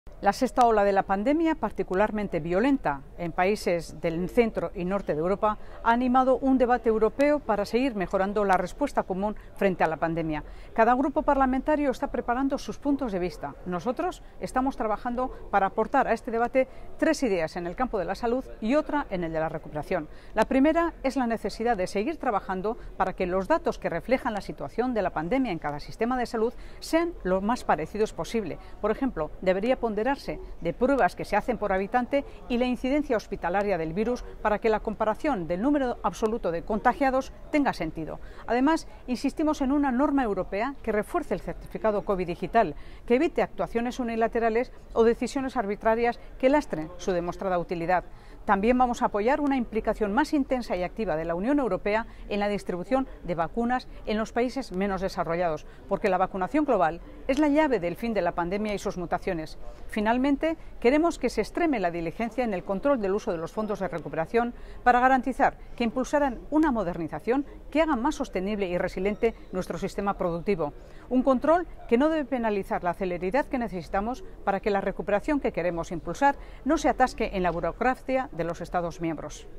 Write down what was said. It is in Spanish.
La sexta ola de la pandemia, particularmente violenta en países del centro y norte de Europa, ha animado un debate europeo para seguir mejorando la respuesta común frente a la pandemia. Cada grupo parlamentario está preparando sus puntos de vista. Nosotros estamos trabajando para aportar a este debate tres ideas en el campo de la salud y otra en el de la recuperación. La primera es la necesidad de seguir trabajando para que los datos que reflejan la situación de la pandemia en cada sistema de salud sean lo más parecidos posible. Por ejemplo, debería ponderarse de pruebas que se hacen por habitante y la incidencia hospitalaria del virus para que la comparación del número absoluto de contagiados tenga sentido. Además, insistimos en una norma europea que refuerce el certificado COVID digital, que evite actuaciones unilaterales o decisiones arbitrarias que lastren su demostrada utilidad. También vamos a apoyar una implicación más intensa y activa de la Unión Europea en la distribución de vacunas en los países menos desarrollados, porque la vacunación global es la llave del fin de la pandemia y sus mutaciones. Finalmente, queremos que se extreme la diligencia en el control del uso de los fondos de recuperación para garantizar que impulsaran una modernización que haga más sostenible y resiliente nuestro sistema productivo. Un control que no debe penalizar la celeridad que necesitamos para que la recuperación que queremos impulsar no se atasque en la burocracia de los Estados miembros.